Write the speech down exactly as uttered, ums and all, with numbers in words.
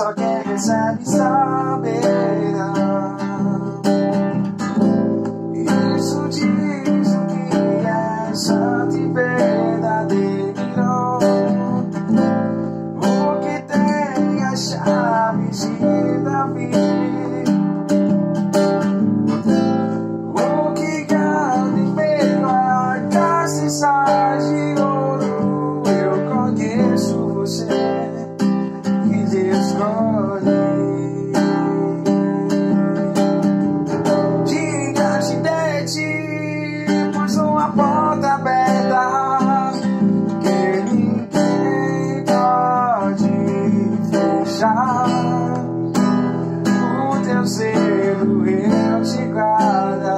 só quem recebe saberá. Isso diz o que é santo e verdadeiro, o que tem as chaves de Davi, o que anda em meio a castiças de ouro. Eu conheço você, que Deus escolhe. Diante de ti pus uma porta aberta que ninguém pode fechar. O teu zelo eu te guardo.